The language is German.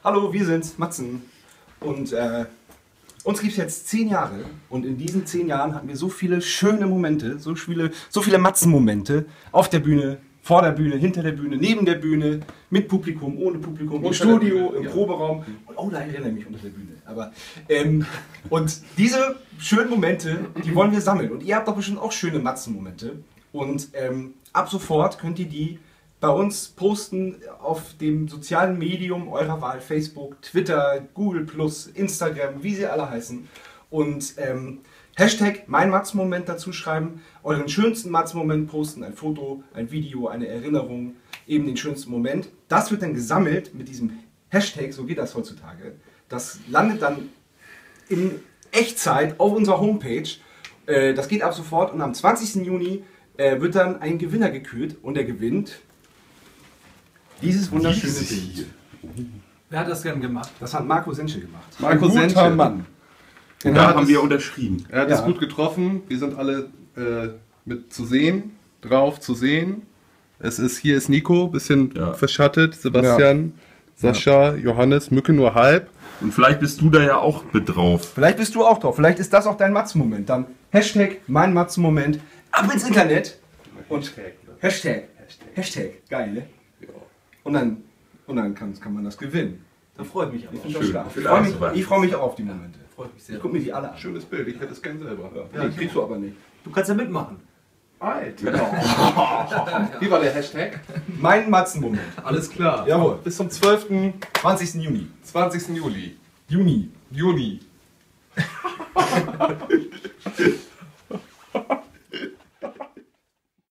Hallo, wir sind's, Matzen. Und uns gibt es jetzt 10 Jahre. Und in diesen 10 Jahren hatten wir so viele schöne Momente, so viele Matzen-Momente. Auf der Bühne, vor der Bühne, hinter der Bühne, neben der Bühne, mit Publikum, ohne Publikum, im Studio, im Proberaum. Und, oh, da erinnere ich mich unter der Bühne. Aber, und diese schönen Momente, die wollen wir sammeln. Und ihr habt doch bestimmt auch schöne Matzen-Momente. Und ab sofort könnt ihr die bei uns posten auf dem sozialen Medium eurer Wahl, Facebook, Twitter, Google+, Instagram, wie sie alle heißen. Und Hashtag mein Matzen-Moment dazu schreiben, euren schönsten Matzen-Moment posten, ein Foto, ein Video, eine Erinnerung, eben den schönsten Moment. Das wird dann gesammelt mit diesem Hashtag, so geht das heutzutage. Das landet dann in Echtzeit auf unserer Homepage. Das geht ab sofort und am 20. Juni wird dann ein Gewinner gekürt und der gewinnt dieses wunderschöne Bild. Wer hat das denn gemacht? Das hat Marco Senschel gemacht. Marco Senschel. Mann. Und da haben wir unterschrieben. Er hat es gut getroffen. Wir sind alle mit zu sehen, drauf zu sehen. Hier ist Nico, bisschen verschattet. Sebastian, Sascha, Johannes, Mücke nur halb. Und vielleicht bist du da ja auch mit drauf. Vielleicht bist du auch drauf. Vielleicht ist das auch dein Matzen-Moment. Dann Hashtag mein Matzen-Moment. Ab ins Internet. Und Hashtag. Geil, ne? Und dann kann man das gewinnen. Da freue ich mich aber. Ich freue mich auch auf die Momente. Freut mich sehr. Ich gucke mir die alle an. Schönes Bild, ich hätte es gern selber. Ja, die kriegst du aber nicht. Du kannst ja mitmachen. Alter. Wie war der Hashtag? Mein Matzen-Moment. Alles klar. Jawohl. Bis zum 12. 20. Juni. 20. Juli. Juni. Juni.